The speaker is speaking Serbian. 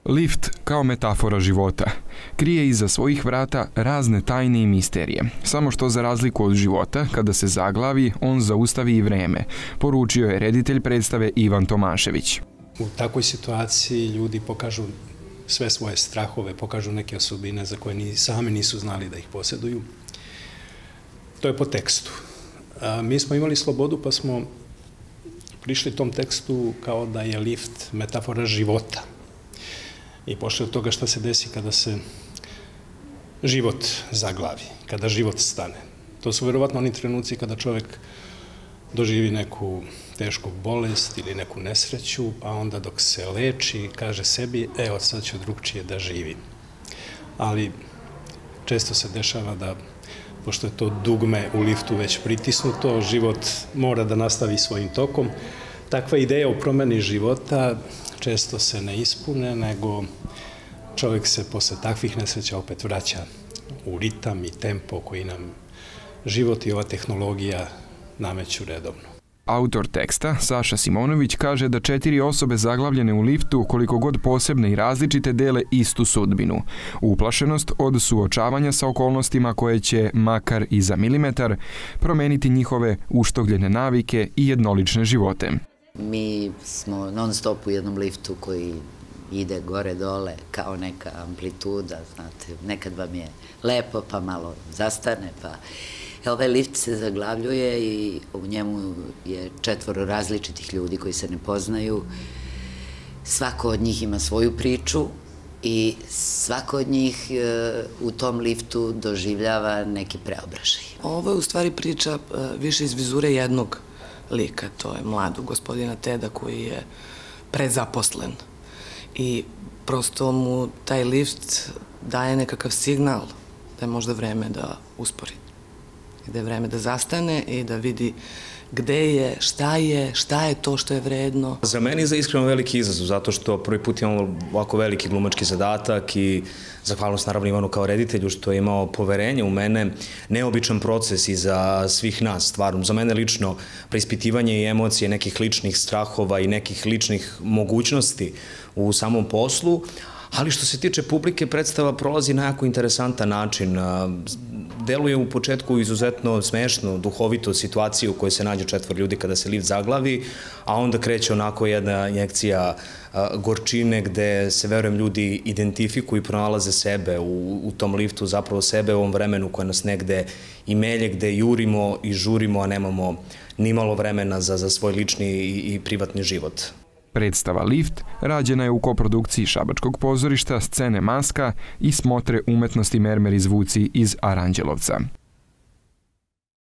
Lift kao metafora života krije iza svojih vrata razne tajne i misterije. Samo što za razliku od života, kada se zaglavi, on zaustavi i vreme, poručio je reditelj predstave Ivan Tomašević. U takvoj situaciji ljudi pokažu sve svoje strahove, pokažu neke osobine za koje ni sami nisu znali da ih posjeduju. To je po tekstu. Mi smo imali slobodu pa smo prišli tom tekstu kao da je lift metafora života. I pošli od toga šta se desi kada se život zaglavi, kada život stane. To su verovatno oni trenuci kada čovjek doživi neku tešku bolest ili neku nesreću, pa onda dok se leči kaže sebi, evo sad ću drugčije da živim. Ali često se dešava da, pošto je to dugme u liftu već pritisnuto, život mora da nastavi svojim tokom. Takva ideja o promeni života često se ne ispune, nego čovjek se posle takvih nesreća opet vraća u ritam i tempo koji nam život i ova tehnologija nameću redovno. Autor teksta, Saša Simonović, kaže da 4 osobe zaglavljene u liftu, koliko god posebne i različite, dele istu sudbinu. Uplašenost od suočavanja sa okolnostima koje će, makar i za milimetar, promeniti njihove uštogljene navike i jednolične živote. Mi smo non stop u jednom liftu koji ide gore-dole kao neka amplituda, znate, nekad vam je lepo pa malo zastane, pa ovaj lift se zaglavljuje i u njemu je 4 različitih ljudi koji se ne poznaju. Svako od njih ima svoju priču i svako od njih u tom liftu doživljava neki preobražaj. Ovo je u stvari priča više iz vizure jednog lika, to je mladog gospodina Teda koji je prezaposlen i prosto mu taj lift daje nekakav signal da je možda vreme da uspori, da je vreme da zastane i da vidi gde je, šta je to što je vredno. Za mene je za iskreno veliki izazov, zato što prvi put imamo ovako veliki glumački zadatak i zahvalnost naravno Ivanu kao reditelju što je imao poverenje u mene, neobičan proces i za svih nas, stvarno. Za mene lično preispitivanje i emocije nekih ličnih strahova i nekih ličnih mogućnosti u samom poslu, ali što se tiče publike, predstava prolazi na jako interesantan način. Deluje u početku izuzetno smešno, duhovito situaciju u kojoj se nađe 4 ljudi kada se lift zaglavi, a onda kreće onako jedna injekcija gorčine gde se, verujem, ljudi identifikuju i pronalaze sebe u tom liftu, zapravo sebe u ovom vremenu koje nas negde i melje, gde jurimo i žurimo, a nemamo ni malo vremena za svoj lični i privatni život. Predstava Lift rađena je u koprodukciji Šabačkog pozorišta, Scene Maska i Smotre umetnosti Mermeri zvuci iz Aranđelovca.